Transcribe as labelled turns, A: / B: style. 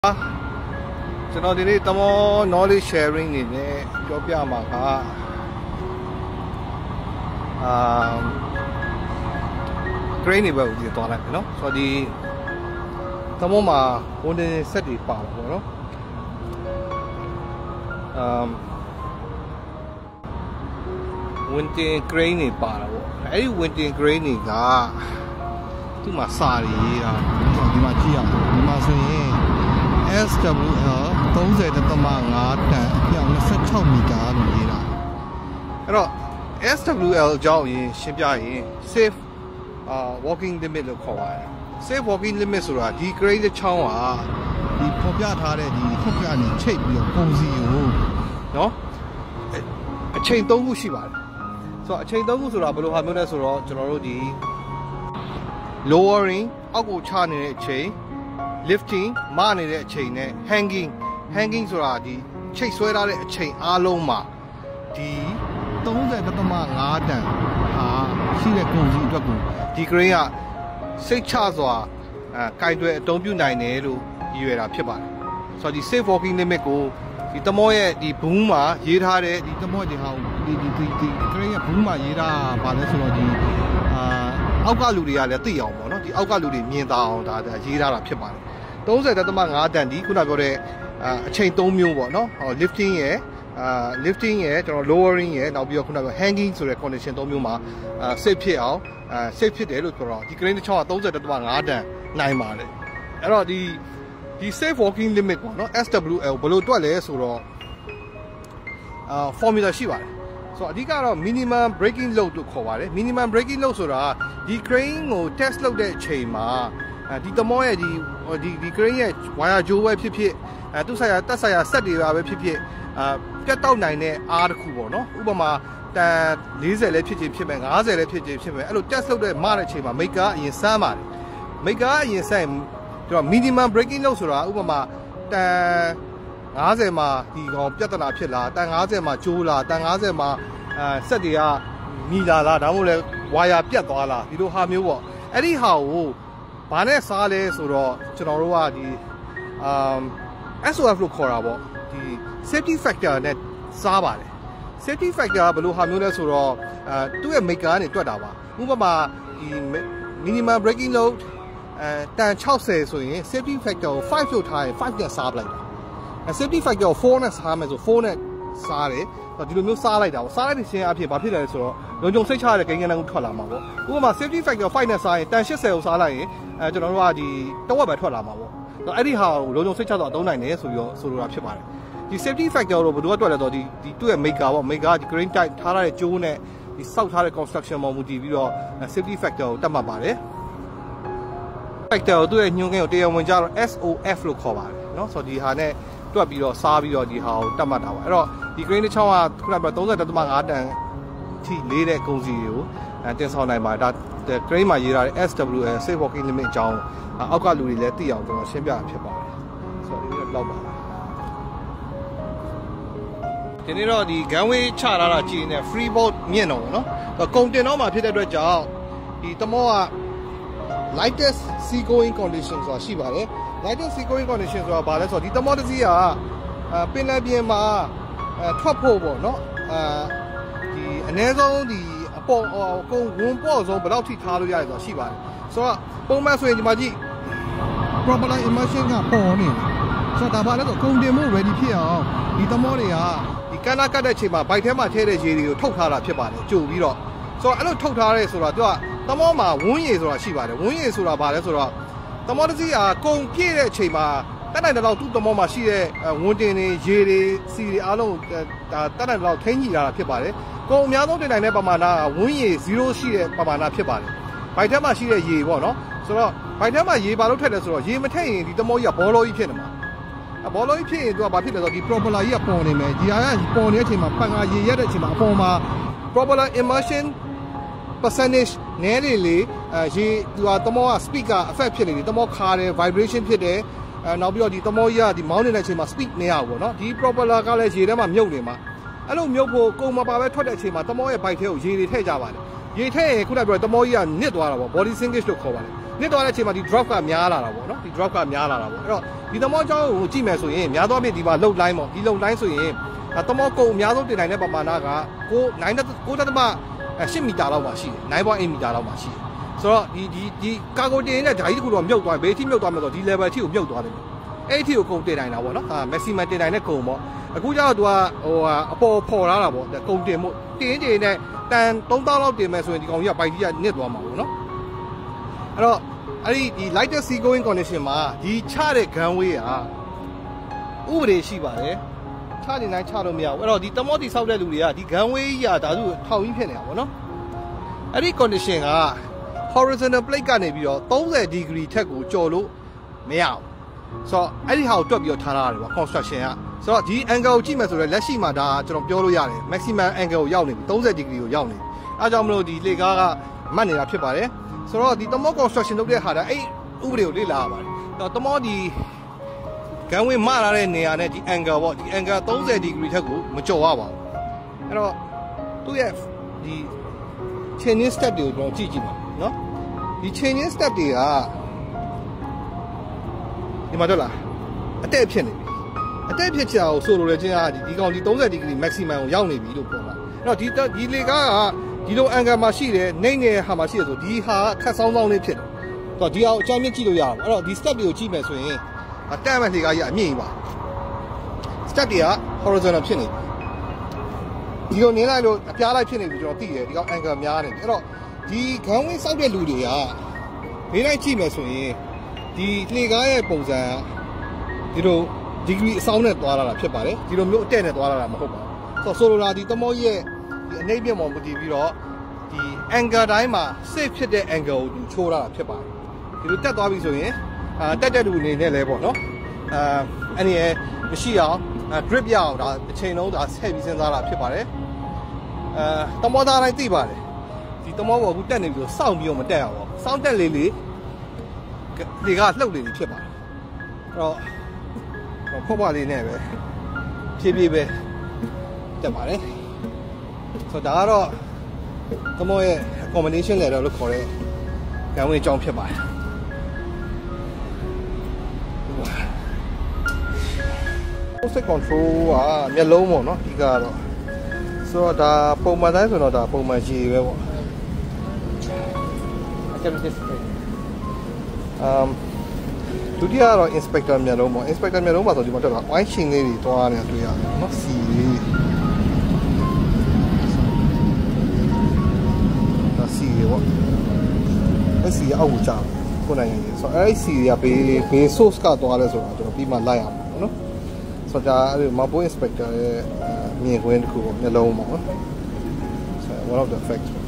A: ကျွန်တော်ဒီနေ့တမော knowledge sharing နေနဲ့ပြောပြမှာကgrain တွေပဲဦးကြီးသွားလိုက်မယ်နော်ဆိုတော့ဒီတမောမှာဝန်တင်ဆက်တွေပါပါပေါ့နော်ဝန်တင် grain တွေပါတာပေါ့အဲ့ဒီဝန်တင် grain တွေကသူ့မှာစာတွေရေးတာဒီမှာကြည့်ရအောင်ဒီမှာဆိုရင်SWL 30.5 တန်အပြောင်း26မီတာလို့ရေးတာအဲ့တော့ SWL အကြောင်းရင်ရှင်းပြရင် safe walking limit လို့ခေါ်ပါတယ် safe walking limit ဆိုတာဒီ grade ချောင်းကဒီဖော်ပြထားတဲ့ဒီခုတ်ကနေချိတ်ပြီးတော့ပုံစီကိုနော်အချိန်3ခုရှိပါတယ်ဆိုတော့အချိန်3ခုဆိုတာဘယ်လိုဟာမျိုးလဲဆိုတော့ကျွန်တော်တို့ဒီ lowering အောက်ကိုချနေတဲ့အချိန်lifting မနေတဲ့အချိန်နဲ့ hanging ဆိုတာဒီချိတ်ဆွဲထားတဲ့အချိန်အားလုံးမှာဒီ30.5 တန်ဟာရှိတဲ့ကုန်စည်အတွက်ကိုဒီ grain ကစိတ်ချစွာကင်တွယ်အသုံးပြုနိုင်တယ်လို့ရည်ရွယ်တာဖြစ်ပါတယ်ဆိုတော့ဒီ safe walking limit ကိုဒီတမောရဲ့ဒီဘုံမှာရေးထားတဲ့ဒီတမောဒီဟာဒီ grain ရဲ့ဘုံမှာရေးထားပါလဲဆိုတော့ဒီအောက်ကလူတွေကလည်းသိအောင်ပေါ့နော်ဒီအောက်ကလူတွေမြင်သာအောင်ဒါရေးထားတာဖြစ်ပါတယ်30.5 တန်ဒီခုနပြောတဲ့အချိန်3မျိုးပေါ့နော်ဟော lifting ရယ်ကျွန်တော် lowering ရယ်နောက်ပြီးတော့ခုနက hanging ဆိုတဲ့ condition 3မျိုးမှာsafe ဖြစ်အောင်safe ဖြစ်တယ်လို့ပြောတော့ဒီ grain တစ်ချောင်းက 30.5 တန်နိုင်ပါတယ်အဲ့တော့ဒီ safe walking limit ပေါ့နော် SWL ဘယ်လိုတွက်လဲဆိုတော့formula ရှိပါတယ်ဆိုတော့အဓိကတော့ minimum breaking load လို့ခေါ်ပါတယ် minimum breaking load ဆိုတာဒီ grain ကို test လုပ်တဲ့အချိန်မှာဒီတမောရဲ့ဒီ grain ရဲ့ wire ကြိုးပဲဖြစ်ဖြစ်သူ့ဆိုင်ရာတက်ဆိုင်ရာဆက်တွေပါပဲဖြစ်ဖြစ်ပြတ်တောက်နိုင်တဲ့အားတစ်ခုပေါ့နော်ဥပမာတန်40လည်းဖြစ်ချင်ဖြစ်မယ်50လည်းဖြစ်ချင်ဖြစ်မယ်အဲ့လို test လုပ်တဲ့မတဲ့အချိန်မှာ maker အရင်စမ်းပါတယ် maker အရင်စမ်းကျွန်တော် minimum breaking load ဆိုတာဥပမာတန်50မှာဒီကောင်ပြဿနာဖြစ်လာတန်50မှာကျိုးလာတန်50မှာဆက်တွေကမိလာလားဒါမှမဟုတ်လဲ wire ပြတ်သွားလားဒီလိုဟာမျိုးပေါ့အဲ့ဒီဟာကိုဘာနဲ့စားလဲဆိုတော့ကျွန်တော်တို့ကဒီSOF လို့ခေါ်တာပေါ့ဒီ safety factor နဲ့စားပါတယ် safety factor ဘယ်လိုဟာမျိုးလဲဆိုတော့သူ့ရဲ့ maker ကနေတွက်တာပါဥပမာဒီ minimum breaking load တန်60ဆိုရင် safety factor ကို5လို့ထားရင်5နဲ့စားပလိုက်တာ safety factor ကို4နဲ့စားမယ်ဆို4နဲ့စားတယ်ဒီလိုမျိုးစားလိုက်တာပေါ့စားလိုက်တဲ့ချင်းအဖြစ်ဘာဖြစ်လဲဆိုတော့လုံခြုံစိတ်ချရတဲ့ကိန်းဂဏန်းကိုထွက်လာမှာပေါ့ဥပမာ safety factor 5နဲ့စားရင်တန်80ကိုစားလိုက်ရင်ကျွန်တော်တို့ကဒီတဝက်ပဲထွက်လာမှာပေါ့အဲ့ဒီဟာကိုလုံခြုံစိတ်ချစွာအသုံးနိုင်တယ်ဆိုပြီးတော့ဆိုလိုတာဖြစ်ပါတယ်ဒီ safety factor ကိုဘယ်သူကတွက်လဲဆိုတော့ဒီသူ့ရဲ့ maker ပေါ့ maker ဒီ grain type ထားတဲ့ကြိုးနဲ့ဒီစောက်ထားတဲ့ construction ပေါ်မူတည်ပြီးတော့ safety factor ကိုတတ်မှတ်ပါတယ် factor ကိုသူ့ရဲ့ညွှန်းကိန်းကိုတရားဝင်ကြတော့ SOF လို့ခေါ်ပါတယ်เนาะဆိုတော့ဒီဟာနဲ့တွက်ပြီးတော့စားပြီးတော့ဒီဟာကိုတတ်မှတ်တာပါအဲ့တော့ဒီ grain တစ်ချောင်းကခုနက 30.5 တန်ထိလေးတဲ့ကုန်စည်ကိုတင်ဆောင်နိုင်ပါတယ်ဒါ grain မှာရေးထားတဲ့ SWL safe walking limit အကြောင်းအောက်ကလူတွေလည်းသိအောင်ကျွန်တော်ရှင်းပြတာဖြစ်ပါတယ်ဆိုတော့ဒီလိုလောက်ပါဒီနေ့တော့ဒီ gunway ချထားတာကြည့်နေ freeboard မြင့်တော့ဗောနော်ကုန်တင်တော့မှာဖြစ်တဲ့အတွက်ကြောင့်ဒီတမောက lightest sea going condition ဆိုတာရှိပါတယ် lightest sea going condition ဆိုတာဘာလဲဆိုတော့ဒီတမောတစ်စီးကပင်လယ်ပြင်မှာထွက်ဖို့ပေါ့နော်ဒီအနည်းဆုံးဒီအပေါ်ကုန်ဝန်ပေါ့ဆုံးဘယ်လောက်ထိထားလို့ရလဲဆိုတာရှိပါတယ်ဆိုတော့ပုံမှန်ဆိုရင်ဒီမှာကြည့် propeller immersion ကပေါ်နေတယ်ဆိုတော့ဒါပါလဲဆိုကုန်တင်မှု ready ဖြစ်အောင်ဒီတမောတွေကဒီကန်းနာကတ်တဲ့အချိန်မှာဘိုက်ထဲမှာထည့်တဲ့ရေတွေကိုထုတ်ထားတာဖြစ်ပါတယ်ကြိုပြီးတော့ဆိုတော့အဲ့လိုထုတ်ထားရဲဆိုတာသူကတမောမှာဝန်းရေဆိုတာရှိပါတယ်ဝန်းရေဆိုတာဘာလဲဆိုတော့တမောတစ်စီးကကုန်ပြည့်တဲ့အချိန်မှာတက်နိုင်တဲ့လောက်သူ့တမောမှာရှိတဲ့ဝန်တင်တွေရေတွေစီတွေအားလုံးဒါတက်နိုင်တဲ့လောက်ထိန်းကြည့်တာဖြစ်ပါတယ်ကုန်အများဆုံးတင်နိုင်တဲ့ပမာဏကဝန်းရေ0ရှိတဲ့ပမာဏဖြစ်ပါတယ်ဘိုက်ထဲမှာရှိတဲ့ရေပေါ့နော်ဆိုတော့ဘိုက်ထဲမှာရေဘာလို့ထည့်လဲဆိုတော့ရေမထည့်ရင်ဒီတမောကြီးကဘောလုံးကြီးဖြစ်နေမှာဘောလုံးကြီးဖြစ်ရင်သူကဘာဖြစ်လဲဆိုတော့ဒီ propeller ကြီးကပေါ်နေမယ်ဒီဟာကပေါ်နေတဲ့အချိန်မှာပန်ကရေရက်တဲ့အချိန်မှာအပေါ်မှာ propeller immersion percentage နည်းလေလေရေသူကတမောက speed က affect ဖြစ်နေတယ်တမောခါတယ် vibration ဖြစ်တယ်နောက်ပြီးတော့ဒီတမောကြီးကဒီမောင်းနေတဲ့အချိန်မှာ speed မရဘူးပေါ့နော်ဒီ propeller ကလည်းရေထဲမှာမြုပ်နေမှာအဲ့လိုမြုပ်ဖို့ကုန်မပါပဲထွက်တဲ့အချိန်မှာတမောရဲ့ bike ထဲကိုရေတွေထည့်ကြပါတယ်ရေထည့်ရင်ခုနကပြောတမောကြီးကနစ်သွားတာပေါ့ body sinkage လို့ခေါ်ပါတယ်နှစ်သွားတဲ့အချိန်မှာဒီ drop ကများလာတာပေါ့နော်ဒီ drop ကများလာတာပေါ့အဲ့တော့ဒီသမောเจ้าကိုကြည့်မယ်ဆိုရင်များသောအားဖြင့်ဒီမှာ load line ပေါ့ဒီ load line ဆိုရင်သမောကုတ်အများဆုံးတင်နိုင်တဲ့ပမာဏက9.8 မီတာလောက်ပါရှိတယ် 9.8 မီတာလောက်ပါရှိတယ်ဆိုတော့ဒီကာဂိုတင်နဲ့ဓာကြီးတစ်ခုတော့မြုပ်သွားဘေးထိမြုပ်သွားမယ်ဆိုတော့ဒီ level အထိကိုမြုပ်သွားတယ်အဲ့အထိကိုကုန်တင်နိုင်တာပေါ့နော်maximum တင်နိုင်တဲ့ကုန်ပေါ့အခုကျတော့သူကအပေါ်ပေါ်လာတာပေါ့ကုန်တင်မှုတင်နဲ့တန်3000လောက်တင်မယ်ဆိုရင်ဒီကောင်ကြီးကပိုက်ကြီးကနစ်သွားမှာပေါ့နော်အဲ့တော့အဲ့ဒီ lighter sea going condition မှာဒီချတဲ့ gunway ကဥပဒေရှိပါတယ်ချနေတိုင်းချလို့မရဘူးအဲ့တော့ဒီတမောတီဆောက်တဲ့လူတွေကဒီ gunway ကြီးကဒါသူထောင်ကြီးဖြစ်နေတာပေါ့နော်အဲ့ဒီ condition က horizontal plate ကနေပြီးတော့30 degree ထက်ကိုကျော်လို့မရဘူးဆိုတော့အဲ့ဒီဟာကိုတွက်ပြီးတော့ထားရတယ်ပေါ့ construction ကဆိုတော့ဒီ angle ကိုကြည့်မယ်ဆိုတော့လက်ရှိမှာဒါကျွန်တော်ပြောလို့ရတယ် maximum angle ကိုရောက်နေပြီ30 degree ကိုရောက်နေပြီအဲကြောင့်မလို့ဒီလေကားကမတ်နေတာဖြစ်ပါတယ်ဆိုတော့ဒီတမော construction လုပ်တဲ့ဟာဒါအဲ့ဥပဒေကိုလေ့လာရပါတယ်တော့တမောဒီ gunway မလာတဲ့နေရာနဲ့ဒီ angle ပေါ့ဒီ angle 30 degree ထက်ကိုမကျော်ရပါဘူးအဲ့တော့သူ့ရဲ့ဒီ changing step တွေကိုကျွန်တော်ကြည့်ကြည့်ပါနော်ဒီ changing step တွေကဒီမှာတော့လားအတက်ဖြစ်နေပြီအတက်ဖြစ်ချာကိုဆိုလိုတဲ့ချင်းကဒီကောင်ဒီ30 degree maximum ကိုရောက်နေပြီလို့ပြောတာအဲ့တော့ဒီလေကားကဒီလို angle မှာရှိတယ်နှိမ့်နေဟာမှာရှိတယ်ဆိုဒီဟာခက်ဆောင်းလေးဖြစ်တယ်ဆိုတော့ဒီအောင်အကြမ်းမြင့်ကြည့်လို့ရအောင်အဲ့တော့ဒီ step တွေကိုကြည့်မယ်ဆိုရင်တက်မဲ့လေကားကြီးအမြင့်ကြီးပါ step တွေက horizontal ဖြစ်နေပြီဒီလိုနေလိုက်လို့အပြားလိုက်ဖြစ်နေပြီကျွန်တော်သိတယ်ဒီကောင် angle များနေပြီအဲ့တော့ဒီ gunway စောက်တဲ့လူတွေကဘေးလိုက်ကြည့်မယ်ဆိုရင်ဒီလေကားရဲ့ပုံစံဒီလို degree အဆောင်နဲ့သွားလာတာဖြစ်ပါတယ်ဒီလိုမျိုးအတက်နဲ့သွားလာတာမဟုတ်ပါဘူးဆိုလိုတာဒီတမောရဲ့ဒီအနှိမ့်ပြတ်ပေါ်မူတည်ပြီးတော့ဒီ angle တိုင်းမှာ safe ဖြစ်တဲ့ angle ကိုသူချိုးလာတာဖြစ်ပါတယ်ဒီလိုတက်သွားပြီဆိုရင်တက်တဲ့လူအနေနဲ့လဲပေါ့နော်အဲ့ဒီမရှိအောင်drip ရအောင်ဒါတစ်ချိန်လုံးဒါဆက်ပြီးစဉ်းစားတာဖြစ်ပါတယ်တမောသားတိုင်းသိပါတယ်ဒီတမောပေါ်အခုတက်နေပြီဆိုစောင့်ပြီးတော့မတက်အောင်ပေါ့စောင့်တက်လေးလေကလှုပ်နေပြီဖြစ်ပါတယ်အဲ့တော့ဖောက်ပါလေးနဲ့ပဲဖြည်းဖြည်းပဲတက်ပါတယ်ဆိုတော့ဒါကတော့တမောရဲ့ combination level လို့ခေါ်တဲ့ gunway အကြောင်းဖြစ်ပါတယ်Posted control ကမျက်လုံးပေါ့နော်ဒီကတော့ဆိုတော့ဒါပုံမှန်တိုင်းဆိုတော့ဒါပုံမှန်ကြီးပဲပေါ့ဒုတိယကတော့ inspector မျက်လုံးပေါ့ inspector မျက်လုံးမှာဆိုဒီမှာတော့ wine chain လေးတွေတွားနေတာတွေ့ရတယ်နော်စီလေးဒါစီလေးပေါ့အဲ့စီအောက်ကိုကြာခုနိုင်ရင်ဆိုတော့အဲ့စီကဘေး source ကတွားလဲဆိုတော့ကျွန်တော်ပြီးမှလိုက်အောင်ပေါ့နော်ဆိုတော့အဲ့ Mabo inspector ရဲ့မြင်ကွင်းတစ်ခုပေါ့မျက်လုံးပေါ့နော် so one of the facts